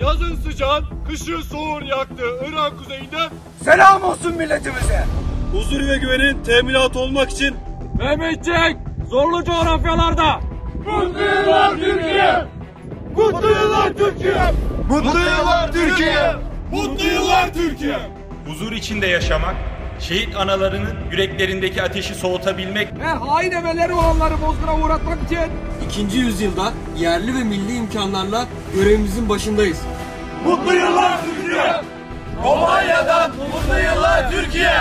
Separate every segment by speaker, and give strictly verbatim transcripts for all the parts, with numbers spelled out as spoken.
Speaker 1: yazın sıcağın, kışın soğuğun yaktığı Irak kuzeyinde
Speaker 2: selam olsun milletimize.
Speaker 1: Huzur ve güvenin teminatı olmak için Mehmetçik zorlu coğrafyalarda mutlu yıllar Türkiye! Mutlu yıllar Türkiye!
Speaker 2: Mutlu yıllar Türkiye!
Speaker 1: Mutlu yıllar Türkiye!
Speaker 3: Huzur içinde yaşamak, şehit analarının yüreklerindeki ateşi soğutabilmek
Speaker 4: ve hain emelleri olanları bozguna uğratmak için
Speaker 5: ikinci yüzyılda yerli ve milli imkanlarla görevimizin başındayız.
Speaker 1: Mutlu yıllar Türkiye! Romanya'dan mutlu yıllar Türkiye!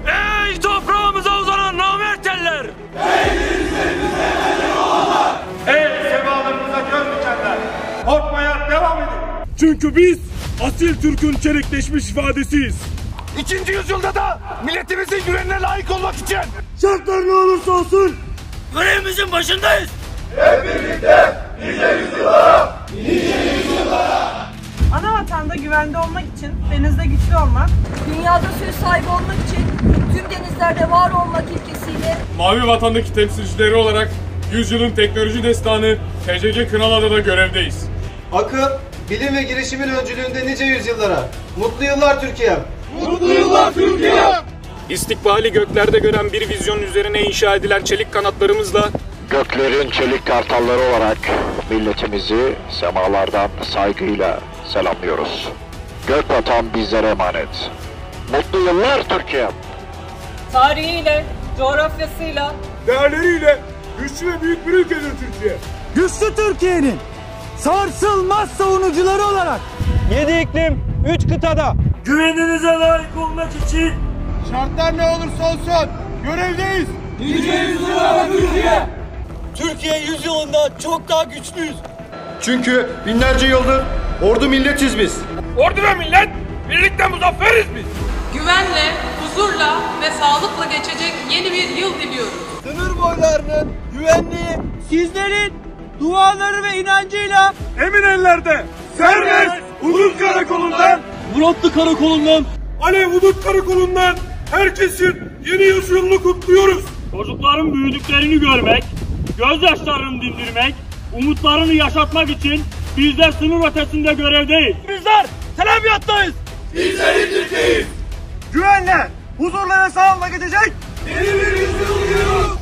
Speaker 1: Ey toprağımıza uzanan namert eller! Ey denizlerimize eder olanlar! Ey semalarımıza göz dikenler! Korkmaya devam edin! Çünkü biz asil Türk'ün çelikleşmiş ifadesiyiz.
Speaker 2: İkinci yüzyılda da milletimizin güvenine layık olmak için
Speaker 1: Şartlar ne olursa olsun
Speaker 4: görevimizin başındayız.
Speaker 1: Hep birlikte nice yüzyıllara, nice yüzyıllara.
Speaker 6: Ana vatanda güvende olmak için denizde güçlü olmak,
Speaker 7: dünyada söz sahibi olmak için tüm denizlerde var olmak ilkesiyle
Speaker 8: Mavi Vatan'daki temsilcileri olarak yüzyılın teknoloji destanı T C G Kınalı'da görevdeyiz.
Speaker 9: Akıl, bilim ve girişimin öncülüğünde nice yüzyıllara. Mutlu yıllar Türkiye!
Speaker 1: Mutlu yıllar Türkiye!
Speaker 8: İstikbali göklerde gören bir vizyonun üzerine inşa edilen çelik kanatlarımızla
Speaker 10: göklerin çelik kartalları olarak milletimizi semalardan saygıyla selamlıyoruz. Gök vatan bizlere emanet. Mutlu yıllar Türkiye!
Speaker 6: tarihiyle, coğrafyasıyla,
Speaker 1: Değerleriyle güçlü ve büyük bir ülkedir Türkiye.
Speaker 4: Güçlü Türkiye'nin sarsılmaz savunucuları olarak yedi iklim, üç kıtada güveninize layık olmak için
Speaker 1: Şartlar ne olursa olsun görevdeyiz.
Speaker 4: nice yüzyıllara Türkiye!
Speaker 2: Türkiye yüzyılında çok daha güçlüyüz.
Speaker 9: Çünkü binlerce yıldır ordu milletiz biz.
Speaker 1: Ordu ve millet birlikte muzafferiz biz.
Speaker 6: güvenle, huzurla ve sağlıkla geçecek yeni bir yıl diliyoruz.
Speaker 4: Sınır boylarının güvenliği sizlerin duaları ve inancıyla
Speaker 1: Emin ellerde serbest hudut karakolundan,
Speaker 4: Muratlı Karakolu'ndan
Speaker 1: Alev hudut karakolundan herkesin yeni yüzyılını kutluyoruz.
Speaker 11: Çocukların büyüdüklerini görmek, gözyaşlarını dindirmek, umutlarını yaşatmak için bizler sınır ötesinde görevdeyiz.
Speaker 4: bizler Selabiyattayız.
Speaker 1: Bizler İdlib'deyiz. Güvenle, huzurla ve sağlıkla geçecek yeni bir yüzyıl diliyoruz.